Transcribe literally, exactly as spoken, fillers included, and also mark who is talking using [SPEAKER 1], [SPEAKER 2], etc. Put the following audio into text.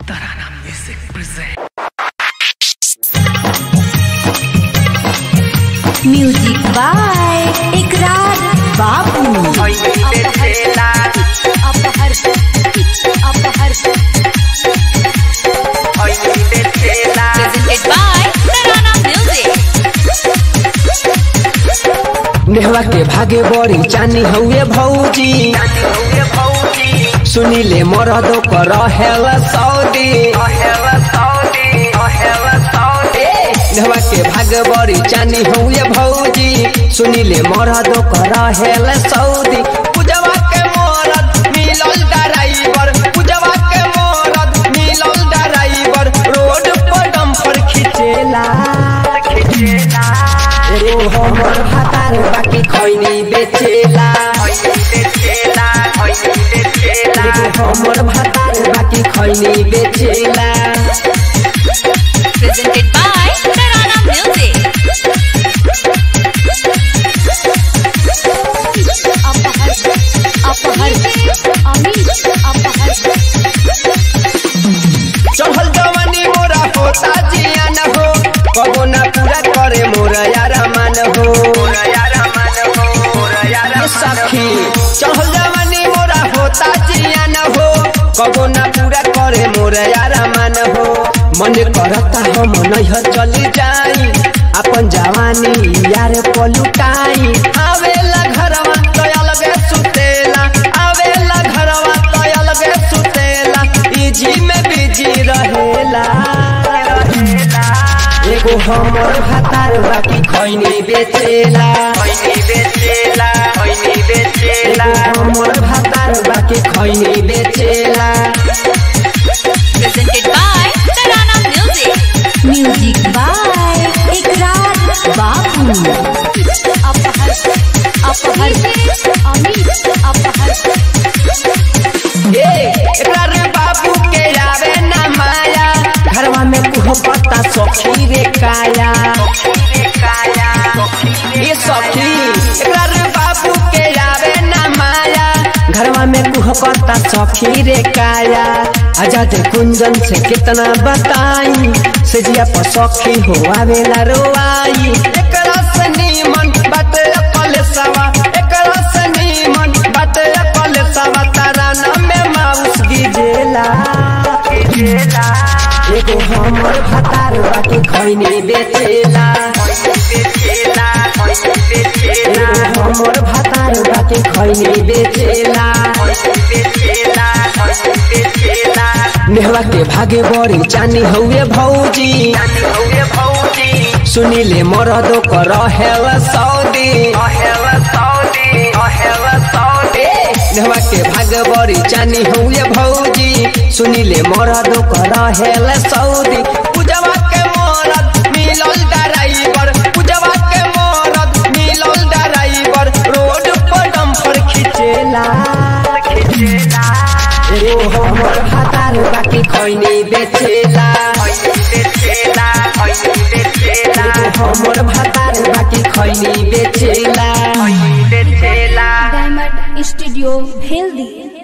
[SPEAKER 1] Tarana Music present.
[SPEAKER 2] Music by Ikrar Babu. Presented by Tarana Music.
[SPEAKER 3] नेहवा के भागे बड़ी चानी हुए भौजी, सुनीले मरदो कर हेल सऊदी। नेहवा के भागे बड़ी चानी हुए भौजी, सुनीले मरदो कर हेल सऊदी। पूजवा के मरद मिलल ड्राइवर, पूजवा के मरद मिलल ड्राइवर, रोड पर डंपर खिचेला एगो हमर भातार बाकी खैनी बेचेला, एगो हमर भातार बाकी खैनी बेचेला।
[SPEAKER 2] Presented by Tarana Music.
[SPEAKER 3] चढ़ल जवानी मोरा होता जियान हो, कबो ना पूरा करे मोरा यार मान हो। सखी चढ़ल जवानी मोरा होता जियान हो, कबो ना पूरा करे मोरा यार मान हो। मन करता हम नैहर चली जाई, अपन जवानी यार पलुटाई। आवेला घरवा तो अलगे सुतेला, आवेला घरवा तो अलगे सुतेला, इजी में बिजी रहेला। एगो हमर भातार बाकी खैनी बेचेला, एगो हमर भातार बाकी खैनी बेचेला।
[SPEAKER 2] Presented by Tarana Music. Music by Ikrar Babu.
[SPEAKER 3] इकरार बाबू के आवे ना माया, घरवा में कुह पता सखी रे काया। ये सखी इकरार बाबू के आवे ना माया, घरवा में कुह पता सखी रे काया। आजाद कुंजन से कितना बताई, सजिया पर सखी हो आवेला रोआई। एकरा से नीमन बात अपले सवा, एकरा से नीमन बात अपले सवा, ताराना में माउस गिजेला। एगो हमर भातार बाकी खैनी बेचेला, एगो हमर भातार बाकी खैनी बेचेला। नेहवा के भागे बड़ी चानी हुए भौजी, सुनीले मरदो कर हेल सऊदी। नेहवा के भागे बड़ी चानी हुए भौजी, सुनीले मरदो कर हेल सऊदी। पूजवा के मरद मिलल ड्राइवर, पूजवा के मरद मिलल ड्राइवर, रोड पर डंपर खिचेला। एगो हमर भातार बाकी खैनी बेचेला, एगो हमर भातार बाकी खैनी बेचेला।
[SPEAKER 2] Diamond Studio Healthy.